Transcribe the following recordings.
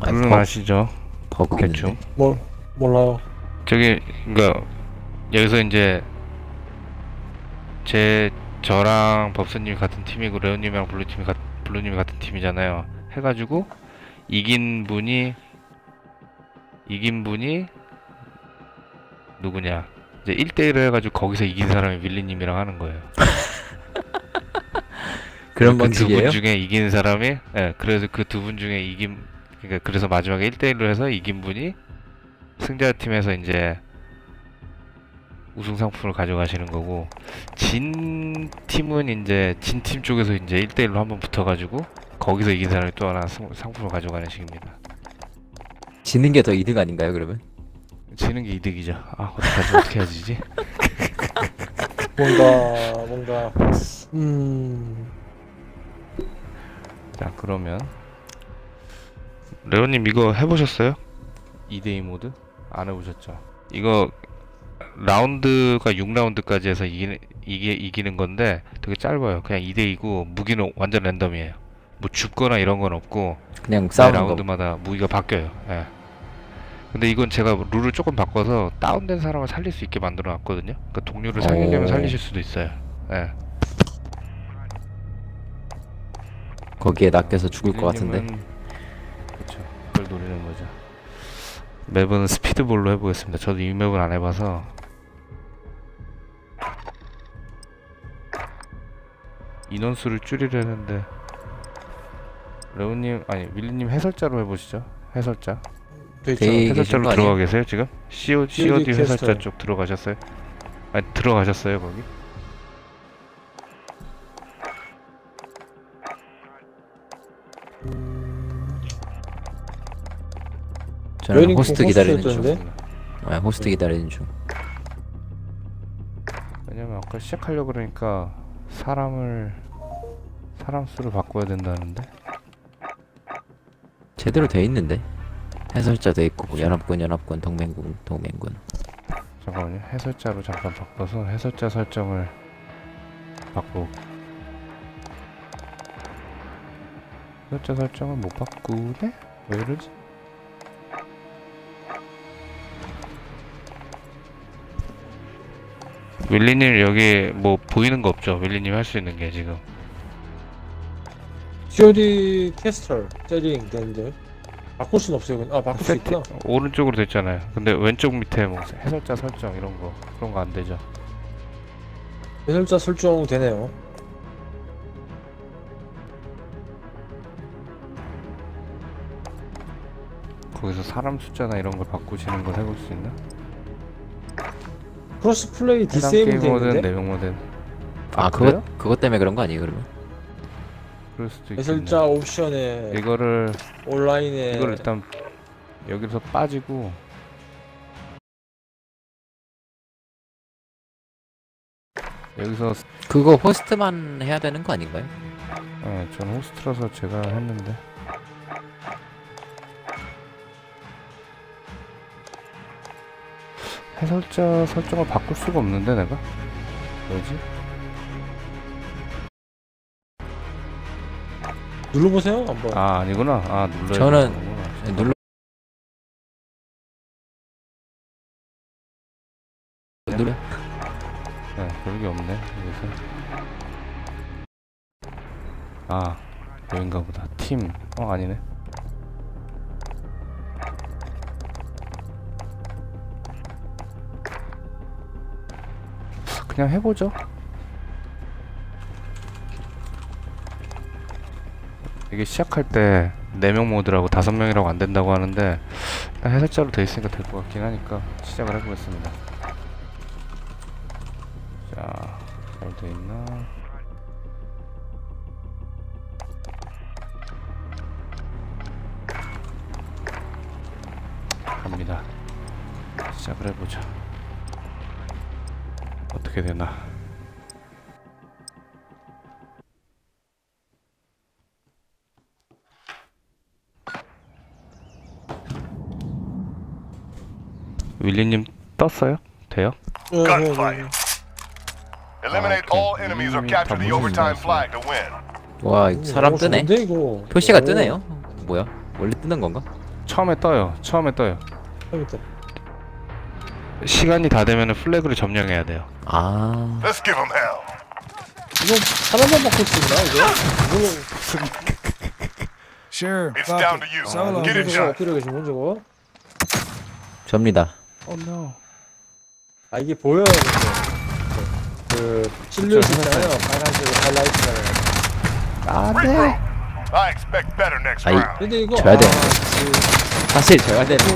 룰은 아시죠? 버그 대충. 있는데. 몰라요. 저기 그니까 여기서 이제 저랑 법사님이 같은 팀이고 레오님이랑 블루님이 같은 팀이잖아요. 해가지고 이긴 분이 누구냐? 이제 1대1을 해가지고 거기서 이긴 사람이 윌리님이랑 하는 거예요. 그런 그 두 분 방식이에요? 중에 이긴 사람이, 예, 그래서 그 두 분 중에 그러니까 그래서 마지막에 1대1로 해서 이긴 분이 승자팀에서 이제 우승 상품을 가져가시는 거고, 진 팀은 이제 진 팀 쪽에서 이제 1대1로 한번 붙어가지고 거기서 이긴 사람이 또 하나 상품을 가져가는 식입니다. 지는 게 더 이득 아닌가요, 그러면? 지는 게 이득이죠. 아, 어떻게 하지? 뭔가 자, 그러면 레오님 이거 해보셨어요? 2대2 모드? 안 해보셨죠? 이거 라운드가 6라운드까지 해서 이기는 건데 되게 짧아요. 그냥 2대2고 무기는 완전 랜덤이에요. 뭐 죽거나 이런 건 없고 그냥 매 싸우는 거. 라운드마다 무기가 바뀌어요. 예. 근데 이건 제가 룰을 조금 바꿔서 다운된 사람을 살릴 수 있게 만들어 놨거든요. 그러니까 동료를 살리려면 살리실 수도 있어요. 예. 거기에 낚여서 죽을 것 같은데. 그렇죠. 그걸 노리는 거죠. 맵은 스피드볼로 해보겠습니다. 저도 이 맵은 안 해봐서. 인원수를 줄이려는데 레오님 아니 윌리님 해설자로 해보시죠. 해설자. 데이 계신 해설자로 거 들어가 아니에요? 계세요 지금? COD 해설자 쪽 들어가셨어요? 아니 들어가셨어요 거기? 저는 호스트 기다리는 중. 호스트였는데? 호스트 기다리는 중. 왜냐면 아까 시작하려고 그러니까 사람 수를 바꿔야 된다는데. 제대로 돼 있는데. 해설자 돼 있고 뭐 연합군 동맹군. 잠깐만요. 해설자로 잠깐 바꿔서 해설자 설정을 바꾸고. 해설자 설정을 못 바꾸네? 왜 이러지? 윌리님 여기 뭐 보이는 거 없죠? 윌리님 할 수 있는 게 지금. COD 캐스터 세팅 되는데 바꿀 순 없어요. 바꿀 수 있구나. 오른쪽으로 됐잖아요. 근데 왼쪽 밑에 뭐 해설자 설정 이런 거 그런 거 안 되죠? 해설자 설정 되네요. 거기서 사람 숫자나 이런 걸 바꾸시는 걸 해볼 수 있나? 크로스 플레이 해당 디세이블 게임 돼 모드는 있는데 4명 모드. 그래요? 그것 때문에 그런 거 아니에요, 그러면? 그럴 수도 있겠네. 해설자 옵션에 이거를 온라인에 일단 여기서 빠지고 여기서 그거 호스트만 해야 되는 거 아닌가요? 전 호스트라서 제가 했는데 해설자 설정을 바꿀 수가 없는데 내가? 뭐지? 눌러보세요 한번. 아니구나. 눌러야 저는 되는구나. 눌러. 네, 별게 없네. 여기서 여긴가 보다. 팀. 아니네. 그냥 해보죠. 이게 시작할 때 4명 모드라고 5명이라고 안 된다고 하는데 일단 해설자로 돼 있으니까 될 것 같긴 하니까 시작을 해보겠습니다. 자, 잘 돼 있나? 갑니다. 시작을 해보자. 어떻게 되나? 윌리님 떴어요? 돼요? Gunfight. Eliminate all enemies or capture the overtime flag to win. 와, 사람 뜨네. 좋은데, 이거. 표시가 오. 뜨네요. 뭐야? 원래 뜨는 건가? 처음에 떠요. 처음에 떠요. 컴퓨터. 시간이 다 되면은 플래그를 점령해야 돼요. 아, Let's give them hell. 이거 하나만 바꿀 수 있나 이거? Sure. It's fuck down it. to you. Solo. Get it 저거 done. 엎드려 계시면 저거? 접니다. Oh no. 아 이게 보여요 근데. 그 실루엣 있잖아요. 빨간색 하이라이트잖아요. Regroup. I expect better next 아이. round. 근데 이거 져야 돼. 그 사실 져야 되는데.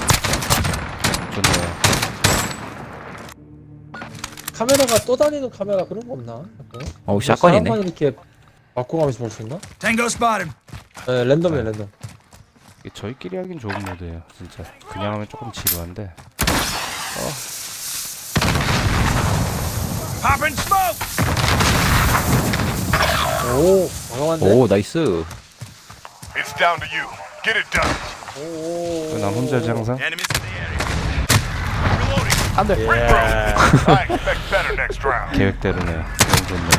좋네요. 카메라가 또 다니는 카메라 그런 거 없나? 어우, 샷건이네. 사람만 이렇게 바꿔가면서 볼 수 있나? Tango spotted. 네, 랜덤이에요 랜덤. 이게 저희끼리 하긴 좋은 모드예요. 진짜. 그냥 하면 조금 지루한데. Popping smoke. 오 과감한데? 오, 나이스. It's down to you. Get it done. 오. 난 혼자지 항상. Enemies in the area. 예. I expect better next round. 계획대로네요. 너무 좋네.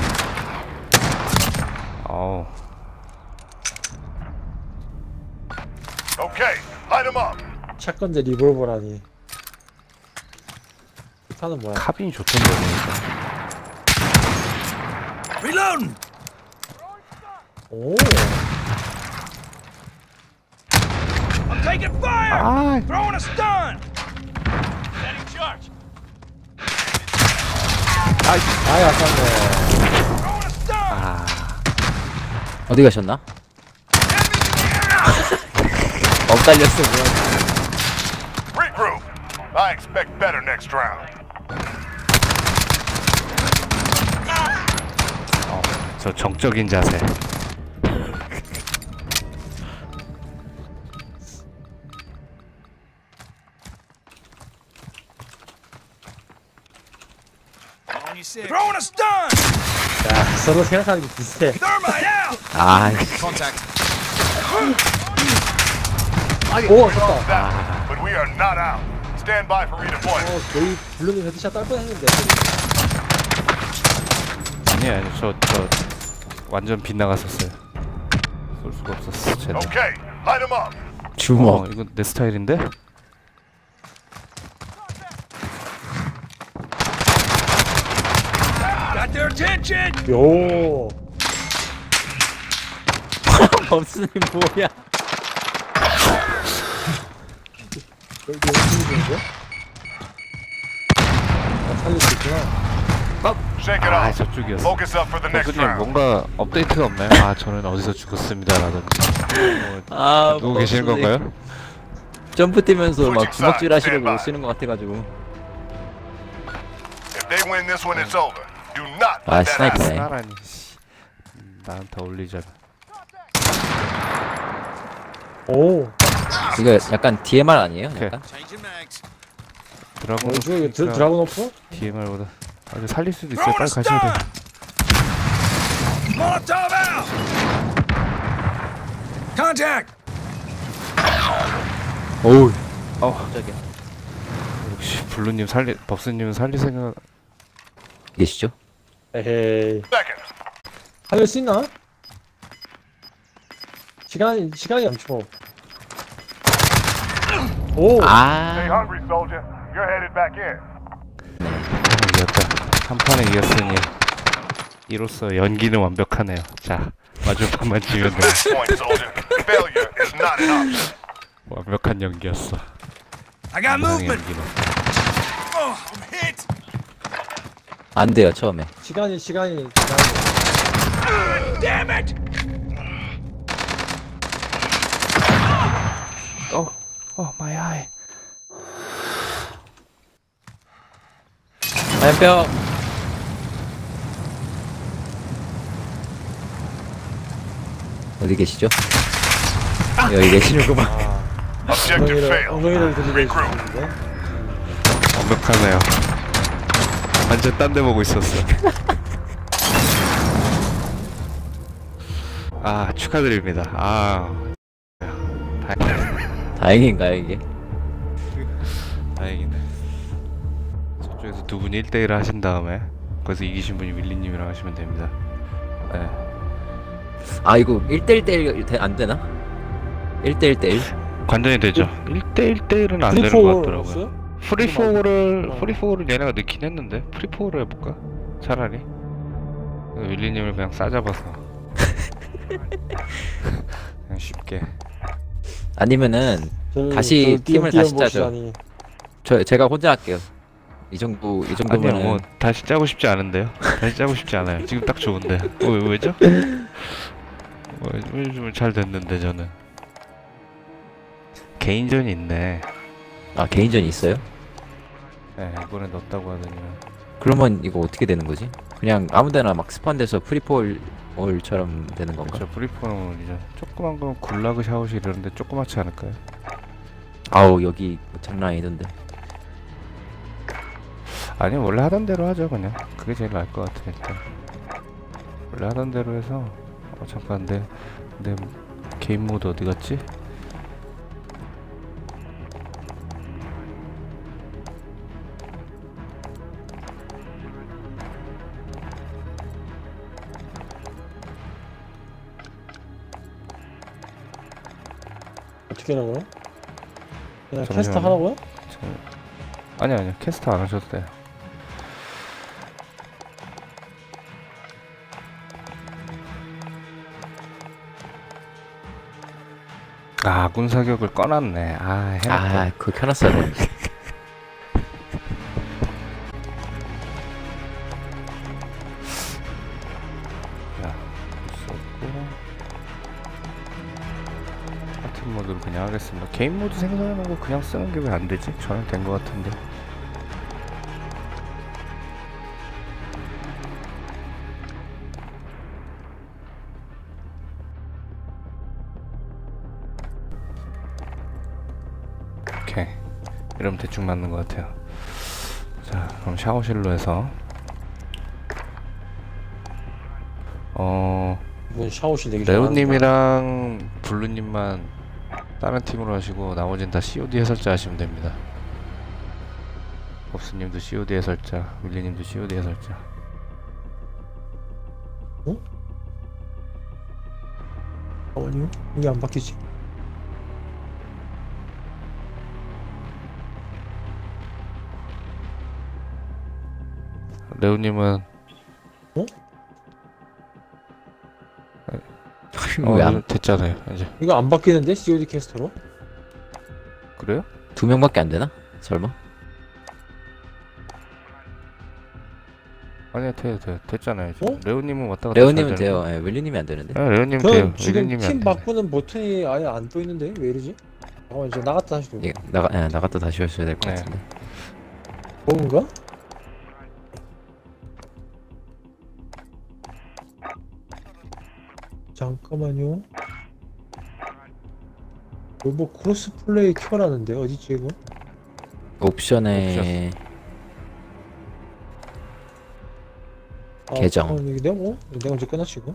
어우. Okay, light them up. 샷건제 리볼버라니. 탄은 뭐야? 카빈이 좋던데 보니까. Reloading. 오. I'm taking fire. 아, Throwing a stun. Setting charge. 아 약간네. Throwing a stun. 어디 가셨나? 엇갈렸어, 뭐야. Regroup. I expect better next round. 저 정적인 자세. On your six. Throwing a stun. 야 서로 생각하는 게 비슷해. Thermite out. 아, Contact. 오 됐다. That, but we are not out. Stand by for redeployment. 저희 블루님 헤드샷 딸 뻔했는데. 아니 저 완전 빗나갔었어요. 쏠 수가 없었어. 쟤는. Okay, light them up. 주먹. 이거 내 스타일인데? Got their attention. 요. 없으니 뭐야. 여기 열심히 되는데? 아, 살릴 수 있구나. Shake it 아 off. 저쪽이었어. Focus up for the next 교수님 round. 뭔가 업데이트가 없나요? 아 저는 어디서 죽었습니다라든지. 아, 누구 계시는 건가요? 점프 뛰면서 막 Switching 주먹질 sides, 하시려고 stand by. 오시는 것 같아가지고. If they win this one, it's over. Do not 아, let that happen. 스나이퍼네. 나라니. 나한테 어울리잖아. 오. 이거 약간 DMR 아니에요? 오케이. 약간? Changing mags. 드라곤 이거 드라곤 오프? DMR보다 아주 살릴 수도 있어요. Throwing a 빨리 가셔야 돼. stun. Molotov out. Contact. 오우. 깜짝이야. 역시 블루님 법스님은 살릴 생각. 계시죠? 에헤이. Seconds. 살릴 수 있나? 시간이 엄청. 오. Stay 아, hungry, soldier. You're headed back in. 이겼다. 한 판에 이겼으니 이로써 연기는 완벽하네요. 자 마지막만 지면 돼. Point, soldier. Failure is not an option. 완벽한 연기였어. I got 이상의 movement. 연기는. Oh, I'm hit. 안 돼요, 처음에. 시간이. Damn it. 마이 아이. 화염병! 어디 계시죠? 여기 계시는구만. Objective failed. 엉덩이를 들리고 Regroup. 있는데. 완벽하네요. 완전 딴 데 보고 있었어. 아 축하드립니다. 아 다행인가요, 이게? 다행이네. 저쪽에서 두 분이 1대1을 하신 다음에 거기서 이기신 분이 윌리님이랑 하시면 됩니다. 네. 아, 이거 1대1대1 안 되나? 1대1대1? 관전이 되죠. 1대1은 안 되는 것 프리포 같더라고요. 없어요? 프리포를 얘네가 넣긴 했는데 프리포를 해볼까? 차라리 윌리님을 그냥 싸잡아서 그냥 쉽게. 아니면은 다시 팀을 다시 짜죠. 제가 혼자 할게요. 이 아니요, 정도면은 뭐 다시 짜고 싶지 않은데요. 다시 짜고 싶지 않아요. 지금 딱 좋은데. 왜죠? 요즘은 잘 됐는데 저는. 개인전이 있네. 아 개인전이 있어요? 네, 이번에 넣었다고 하더니만. 그러면 이거 어떻게 되는 거지? 그냥 아무데나 막 스판돼서 프리폴처럼 되는 건가? 저 프리포는 이제 조그만 거 굴라그 샤워실 이런데 조그맣지 않을까요? 아우 여기 장난 아니던데. 아니 원래 하던 대로 하죠 그냥. 그게 제일 나을 것 같아 일단. 원래 하던 대로 해서 잠깐 내 게임 모드 어디 갔지? 어떻게 하는 거야? 그냥 잠시만요. 캐스터 하라고요? 아니요 캐스터 안 하셔도 돼요. 아 군사격을 꺼놨네. 아 해놨다. 아 그거 켜놨어야 되는데. 자 있었고 같은 모드로 그냥 하겠습니다. 게임 모드 생성하는 거 그냥 쓰는 게 왜 안 되지? 저는 된 거 같은데. 오케이. 이러면 대충 맞는 것 같아요. 자, 그럼 샤워실로 해서 이건 샤워실 내기 잘하는구나. 레오님이랑 블루님만 다른 팀으로 하시고 나머지는 다 COD 해설자 하시면 됩니다. 법스님도 COD 해설자, 윌리님도 COD 해설자. 아니요? 이게 안 바뀌지? 레오님은 왜 안? 됐잖아요 이제. 이거 안 바뀌는데? COD 캐스터로? 그래요? 2명밖에 안 되나? 설마? 아니요 돼요 됐잖아요 지금. 어? 레오님은 왔다 갔다 레오님은 잘 돼요. 되는데. 예, 윌리님이 안 되는데. 레오님 저는 돼요. 지금 윌리님이 팀 안 돼. 바꾸는 버튼이 아예 안 떠있는데? 왜 이러지? 잠깐만 이제 나갔다 다시 들어. 예, 나갔다 다시 하셔야 될 것 네. 같은데. 뭔가? 잠깐만요. 뭐 크로스 플레이 켜라는데 어디지 이거? 옵션에 계정. 이게 내가 언제 끝났지 이거?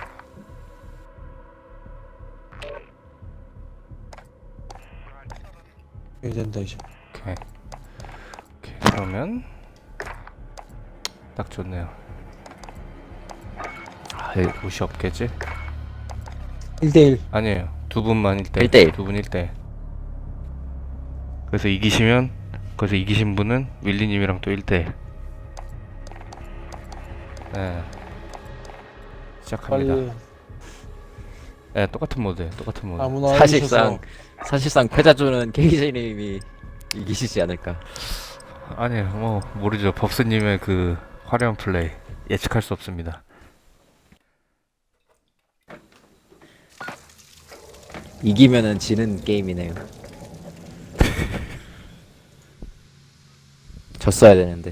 이게 된다 이제. 오케이 그러면 딱 좋네요. 아, 여기 옷이 없겠지? 1대1. 아니에요. 두 분만 1대1. 1대1. 두 분 1대1. 그래서 이기시면 거기서 이기신 분은 윌리님이랑 또 1대1. 네. 시작합니다. 빨리 네, 똑같은 모드예요. 똑같은 모드. 아무나 사실상 패자조는 케이제님이 이기시지 않을까. 아니에요. 뭐 모르죠. 법스님의 그 화려한 플레이 예측할 수 없습니다. 이기면은 지는 게임이네요. 졌어야 되는데.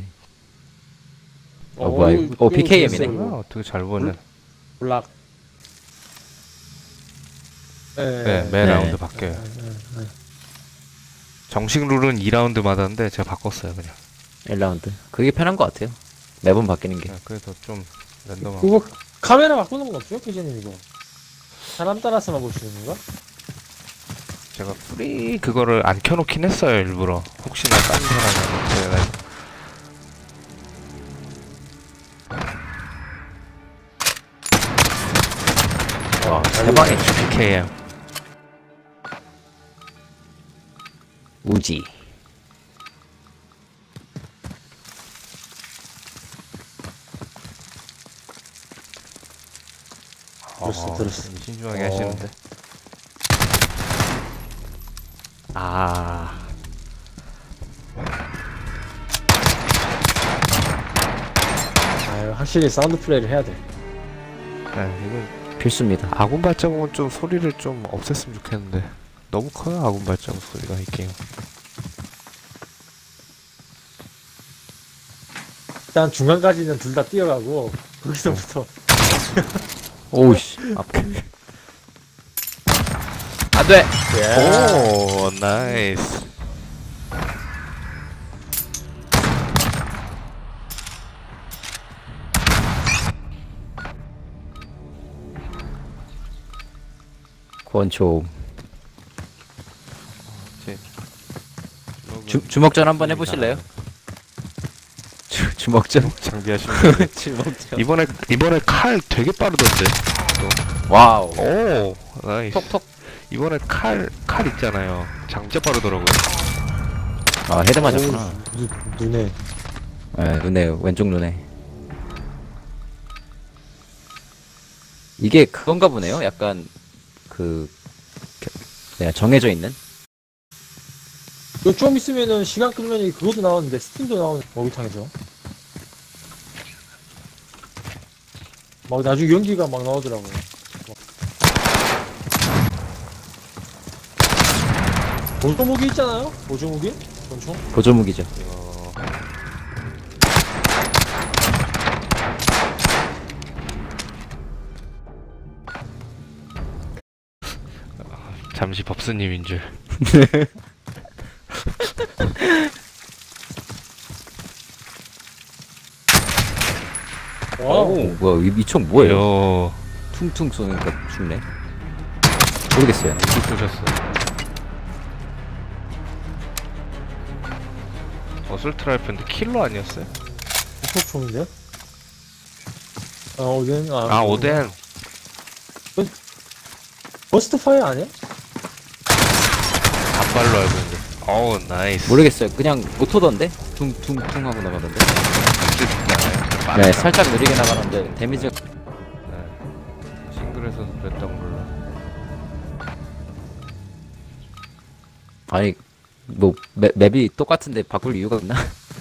뭐야 이거. PKM이네. 아, 어떻게 잘 보네. 블락. 네, 매 네. 라운드 바뀌어요. 정식 룰은 2라운드마다인데 제가 바꿨어요 그냥. 1라운드. 그게 편한 것 같아요. 매번 바뀌는 게. 네, 그래서 좀 랜덤하고. 그거 카메라 바꾸는 건 없죠? 기자님 이거 사람 따라서만 볼 수 있는 건가? 제가 프리 그거를 안 켜놓긴 했어요 일부러. 혹시나 다른 사람이 제가 와 대박이네. PKM. 우지. 들었어. 신중하게 하시는데. 아. 아, 확실히 사운드 플레이를 해야 돼. 이건 필수입니다. 아군 발자국은 좀 소리를 좀 없앴으면 좋겠는데 너무 커요 아군 발자국 소리가 이 게임. 일단 중간까지는 둘 다 뛰어가고 거기서부터 오우씨. 앞에. 안 돼! 오 나이스. 권총. 주먹은 주먹전 한번 해보실래요? 주먹전? 장비하시면 되는데. 주먹전. 이번에 칼 되게 빠르던데. 와우. 오 나이스. 톡톡. 이번에 칼 있잖아요. 진짜 빠르더라고요. 아, 헤드 맞았구나. 눈에 네, 눈에, 왼쪽 눈에. 이게 그건가 보네요? 약간, 내가 정해져 있는? 이거 좀 있으면은 시간 끌면 그것도 나오는데 스팀도 나오는 목욕탕에서 막 나중에 연기가 막 나오더라고요. 보조무기 있잖아요? 보조무기? 권총? 보조무기죠. 잠시 법스님인 줄. 와우. 뭐야, 이 총 뭐예요? 요 퉁퉁 쏘니까 죽네. 모르겠어요. 누구 쏘셨어? 어설트 라이프인데 킬러 아니었어요? 소총인데? 아, 오덴, 아 오덴. 버스트 파이어 아니야? 단발로 알고 있는데. 어우 나이스. 모르겠어요. 그냥 오토던데? 퉁퉁퉁 하고 나가던데? 네, 살짝 느리게 나가는데, 데미지가. 싱글에서도 그랬던 걸로. 아니, 뭐, 맵이 똑같은데 바꿀 이유가 있나?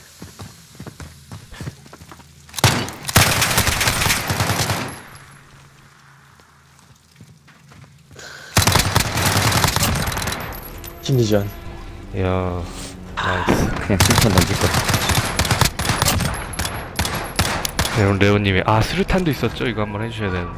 심리전. 이야 나이스. 그냥 칭찬 던질 거. 그럼 레오님이 아 수류탄도 있었죠? 이거 한번 해주셔야 되는데.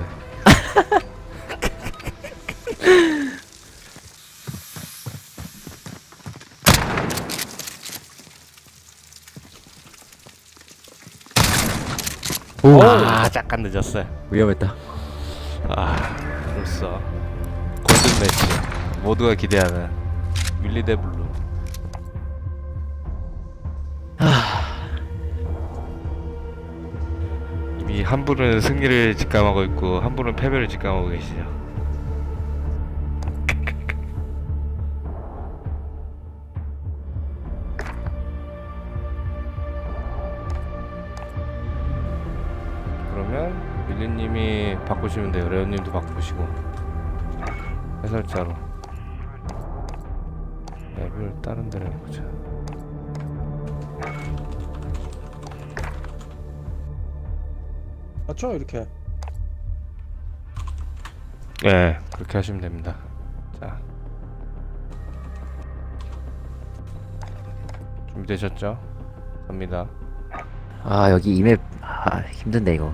오, 아 잠깐 늦었어요. 위험했다. 아 벌써 골든 매치 모두가 기대하는 밀리 대 블루. 이미 한 분은 승리를 직감하고 있고 한 분은 패배를 직감하고 계시죠. 그러면 밀리님이 바꾸시면 돼요. 레오님도 바꾸시고 해설자로 맵을 다른 데로 해보자. 맞죠? 이렇게. 네 그렇게 하시면 됩니다. 자 준비되셨죠? 갑니다. 아, 여기 이맵, 아, 힘든데, 이거.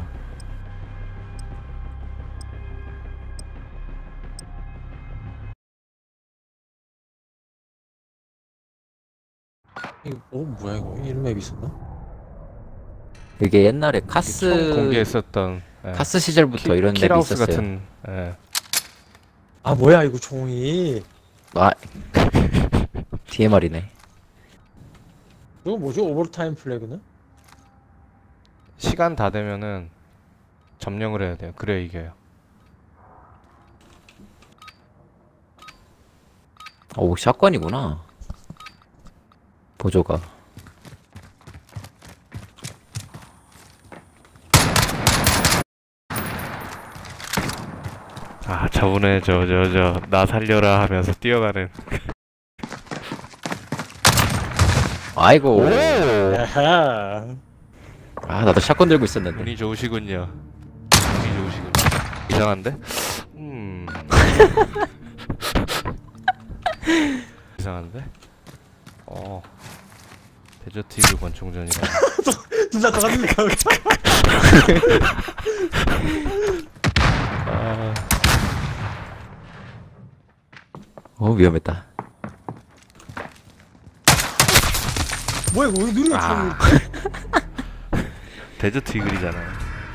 이거, 뭐야, 이거. 이런 맵이 있었나? 이게 옛날에 처음 카스, 공개했었던 카스 시절부터 이런 맵이 킬하우스 있었어요. 같은 아, 뭐야, 이거 종이. 아, DMR이네. 이거 뭐지? 오버타임 플래그는? 시간 다 되면은 점령을 해야 돼요. 그래야 이겨요. 오, 샷건이구나. 보조가. 아, 저번에 나 살려라 하면서 뛰어가는. 아이고. 야하. 아 나도 샷건 들고 있었는데. 운이 좋으시군요. 운이 좋으시군요. 이상한데? 이상한데? 데저트 이글 권총전이라. 진짜 들어갑니까? 아, 위험했다. 뭐야 이거 왜 누르면 아. 데저트 이글이잖아요.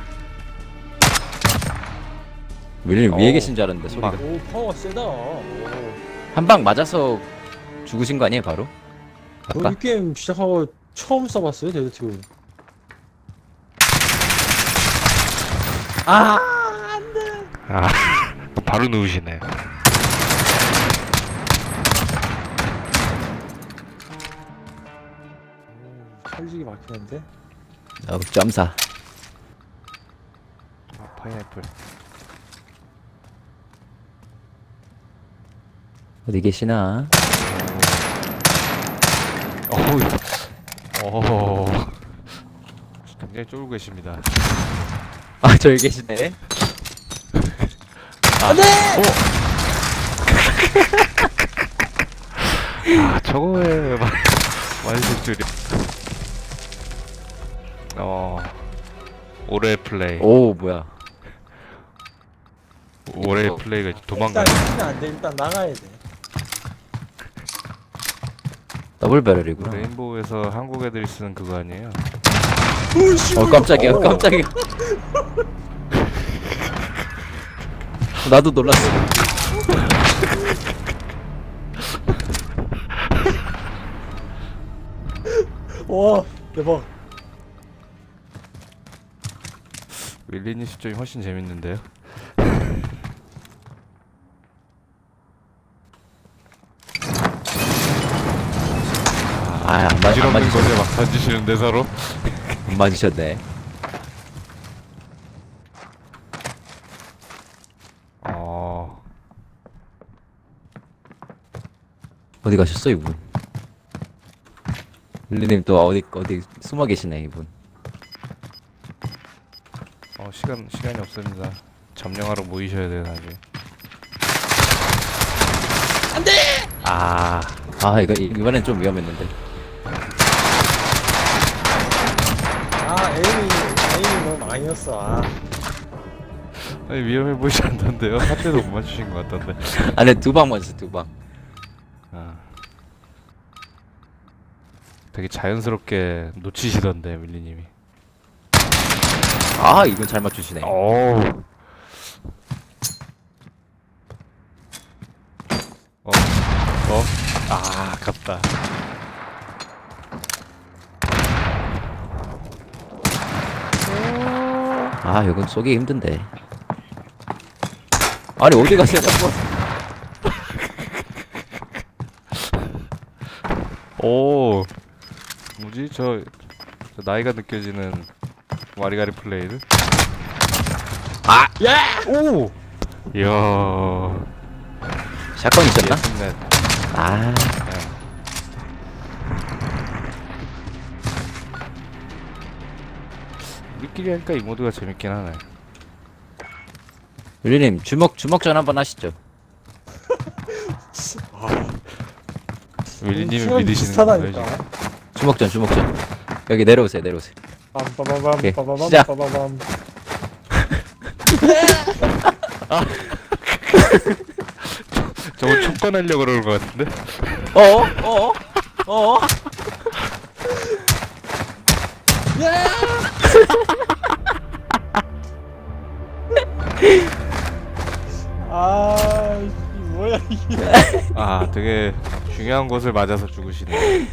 윌님 위에 어우, 계신 줄 알았는데 소리가. 오 파워가 세다. 오. 한 방 맞아서 죽으신 거 아니에요 바로? 아까? 이 게임 시작하고 처음 써봤어요 데드트. 아, 바로 누우시네. 찰지게 막히는데. 점사. 파인애플. 어디 계시나? 굉장히 쫄고 계십니다. 아 저기 계시네. 아, 저거에 완전 줄이. 올해 플레이. 오 뭐야? 올해 플레이가 도망가네. 일단 치면 안 돼. 일단 나가야 돼. 더블 배럴이구나. 레인보우에서 한국 애들이 쓰는 그거 아니에요? 깜짝이야 깜짝이야. 나도 놀랐어. 와 대박. 윌리님 시점이 훨씬 재밌는데요? 안 부질없는 맞으셨네. 것에 막 던지시는데 서로? 안 맞으셨네. 어디 가셨어 이분? 윌리님 또 어디 숨어 계시네 이분. 시간이 없습니다. 점령하러 모이셔야 돼요, 나중에. 아 이번엔 좀 위험했는데. 에임이 너무 많이었어. 아니, 위험해 보이지 않던데요? 한 대도 못 맞추신 것 같던데. 안에 두 방 맞았어 두 방. 되게 자연스럽게 놓치시던데, 윌리님이. 이건 잘 맞추시네. 어우. 아깝다. 이건 쏘기 힘든데. 아니 어디 가세요 자꾸. 오. 뭐지? 저 나이가 느껴지는 와리가리 플레이를? 오! 이야. 샷건 있었나? 예스넷. 우리끼리 하니까 이 모드가 재밌긴 하네. 윌리님 주먹전 한번 하시죠. 윌리님이 수염이 믿으시는 거예요, 비슷하다니까. 지금? 주먹전. 여기 내려오세요. 빰빠바밤 오케이, 빠바밤 시작. 빠바밤. 저거 촉건하려고 그러는 것 같은데? 어어? 이 뭐야 이게. 되게 중요한 곳을 맞아서 죽으시네.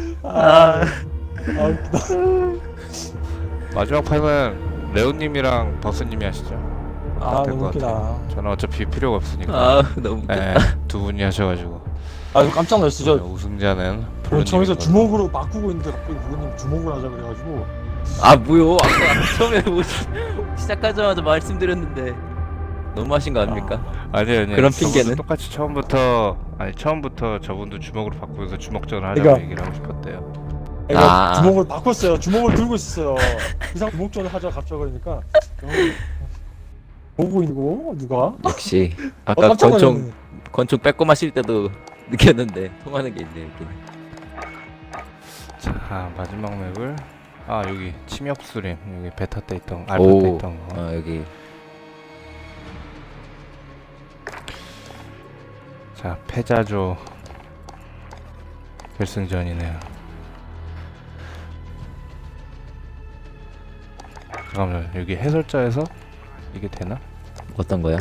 웃기다. 마지막 판은 레오님이랑 버스님이 하시죠. 너무 될것 웃기다. 저는 어차피 필요가 없으니까. 너무 웃겨. 네, 두 분이 하셔가지고. 아 깜짝 놀랐어. 우승자는 오늘 처음에서 프로님인 주먹으로 바꾸고 있는데 갑자기 부모님 주먹을 하자 그래가지고. 아 뭐요? 아까 처음에 시작하자마자 말씀드렸는데 너무 하신 거 아닙니까? 걸로. 아니요. 그런 저분도 핑계는? 똑같이 처음부터 저분도 주먹으로 바꾸면서 주먹전을 하자고 그러니까. 얘기를 하고 싶었대요. 그러니까 아. 주먹을 바꿨어요. 주먹을 들고 있었어요. 이상 주먹전을 하자 갑자기 그러니까. 보고 있는 거 누가? 역시 아까 깜짝 권총 놀랐네. 권총 빼고 마실 때도 느꼈는데 통하는 게 있네 여기. 자, 마지막 맵을 여기 침엽수림 여기 베타 때 있던 알파 때 있던 거. 여기 자, 패자조 결승전이네요. 잠깐만요. 여기 해설자에서 이게 되나? 어떤 거요?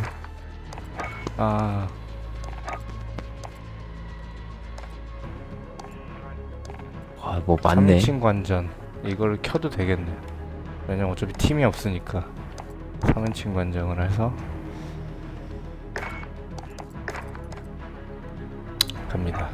뭐 많네. 3인칭 관전 이거를 켜도 되겠네. 왜냐면 어차피 팀이 없으니까 3인칭 관전을 해서 갑니다.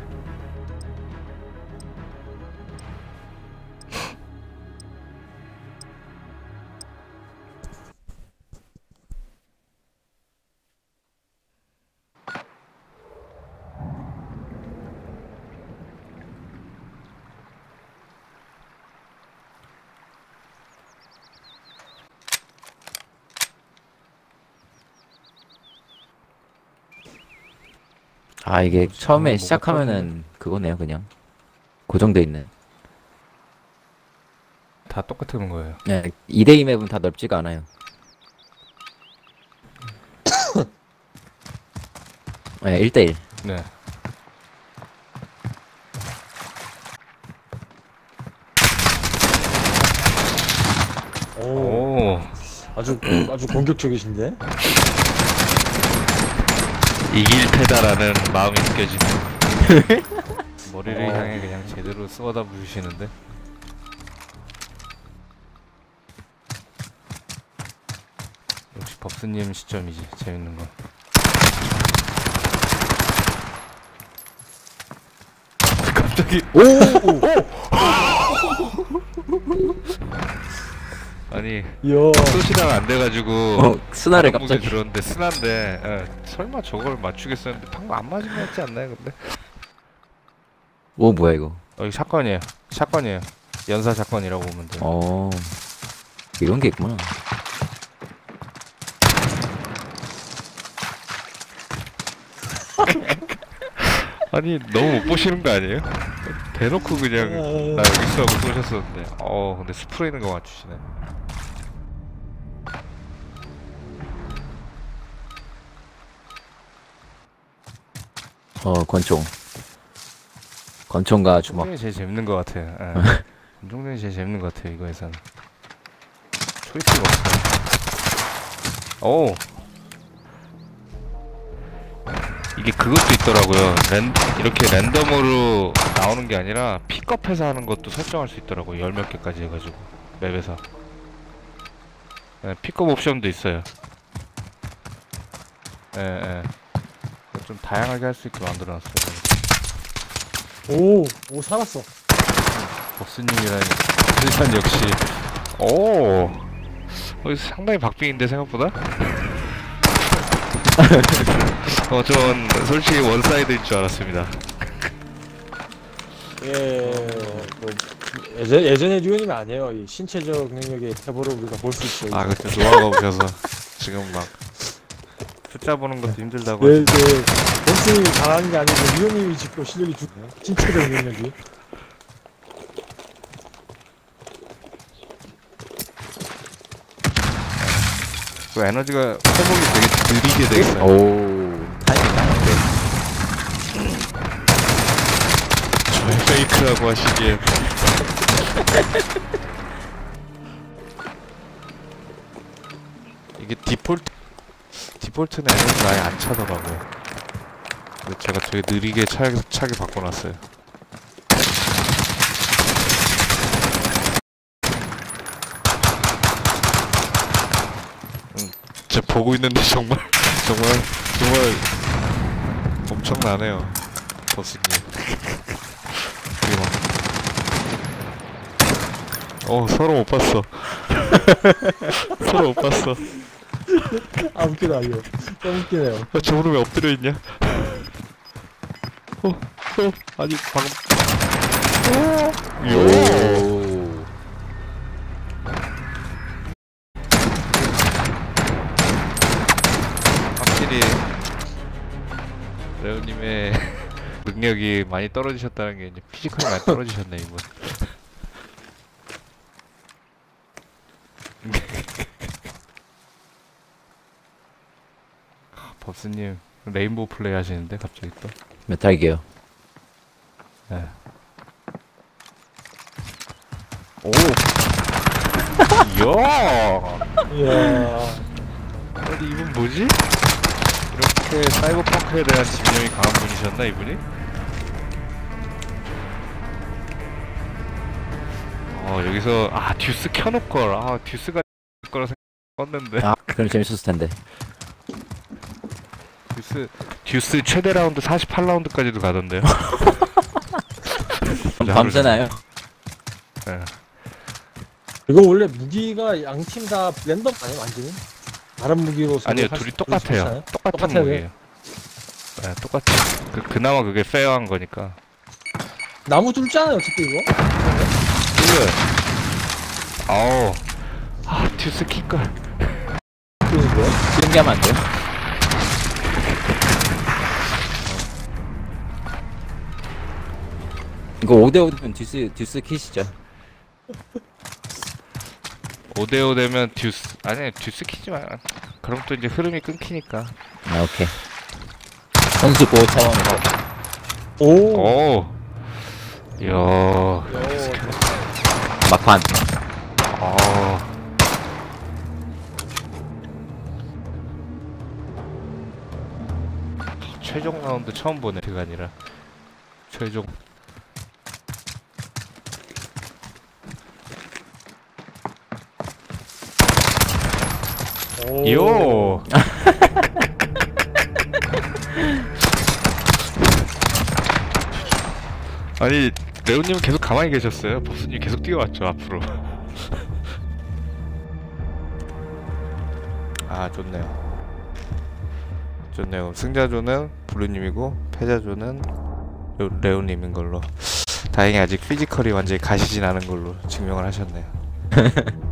이게 처음에 뭐가 시작하면은 그거네요 그냥 고정돼 있는. 다 똑같은 거예요. 네, 2대2 맵은 다 넓지가 않아요. 네, 1대1. 네. 오, 오, 아주 공격적이신데. 이길 테다라는 마음이 느껴집니다. 머리를 향해 그냥 제대로 쏘다 부시는데. 역시 법스님 시점이지 재밌는 건. 갑자기 아니 이야. 쏘시다가 안 돼가지고 스나를 무게 갑자기. 들었는데 스나인데 설마 저걸 맞추겠었는데 방금 안 맞은 거 같지 않나요 근데? 오 뭐야 이거. 이거 샷건이에요. 연사 샷건이라고 보면 돼요. 이런 게 있구나. 아니 너무 못 보시는 거 아니에요? 대놓고 그냥 나 여기 있어 하고 쏘셨었는데 근데 스프레 있는 거 맞추시네. 권총과 주먹. 총종이 제일 재밌는 거 같아요. 총종이 제일 재밌는 거 같아요 이거에서는. 초이스가 없어요. 오 이게 그것도 있더라고요. 이렇게 랜덤으로 나오는 게 아니라 픽업해서 하는 것도 설정할 수 있더라고요. 열 몇 개까지 해가지고 맵에서. 픽업 옵션도 있어요. 좀 다양하게 할 수 있게 만들어놨어요. 오 살았어. 버스님이라니 일단 역시 상당히 박빙인데 생각보다. 전 솔직히 원사이드인 줄 알았습니다. 예전에 류현이면 안 해요. 이 신체적 능력의 태보를 우리가 볼 수 있어요. 그때 노화가 오셔서 지금 막 숫자 보는 것도 힘들다고. 본스님이 잘하는 게 아니고 류현님이 지금 실력이 신체적 능력이. 그 에너지가 회복이 되게 느리게 돼 있어요. 저의 페이크라고 하시기에. 이게 디폴트는 에너지가 아예 안 차더라고요. 근데 제가 되게 느리게 차게 바꿔놨어요. 제가 보고 있는데 정말 엄청나네요. 버스님. 서로 못 봤어. 서로 못 봤어. 아 웃기다 이거. 좀 웃기네요. 저 오늘 왜 엎드려 있냐? 아니 방금. 오. 확실히 레오님의 능력이 많이 떨어지셨다는 게 이제 피지컬이 많이 떨어지셨네 이분. 법스님 레인보우 플레이 하시는데 갑자기 또. 메탈 기어. 네. 오. 이야. 이야. 아니 이분 뭐지? 이렇게 사이버펑크에 대한 집념이 강한 분이셨나 이분이? 여기서 듀스 켜놓걸. 듀스가 거라 생각했는데. 아, 그럼 재밌었을 텐데. 듀스 최대 라운드 48라운드까지도 가던데요. 밤새나요? 네. 이거 원래 무기가 양 팀 다 랜덤 아니에요 완전히? 다른 무기로 아니요 선택할 둘이 수 똑같아요. 있나요? 똑같은 똑같아요? 무기예요. 네, 똑같아요. 그나마 그게 페어한 거니까. 나무 뚫잖아요 어차피 이거. 듀스 킬걸. 그러는 거야? 이런 게 하면 안 돼요? 이거 5대5면 듀스 킷이죠. 5대5 되면 듀스 듀스 키지 마. 그럼 또 이제 흐름이 끊기니까. 아, 오케이. 선수 보호 차원에서. 오. 이야. 막판. 최종 라운드 처음 보네. 그가 아니라 최종. 요. 아니 레오님은 계속 가만히 계셨어요. 보스님 계속 뛰어왔죠 앞으로. 좋네요. 좋네요. 승자조는 블루님이고 패자조는 레오님인 걸로. 다행히 아직 피지컬이 완전히 가시진 않은 걸로 증명을 하셨네요.